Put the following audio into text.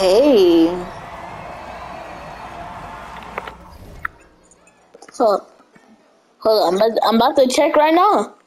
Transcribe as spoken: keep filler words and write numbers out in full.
Hey. Hold, hold on. I'm about, I'm about to check right now.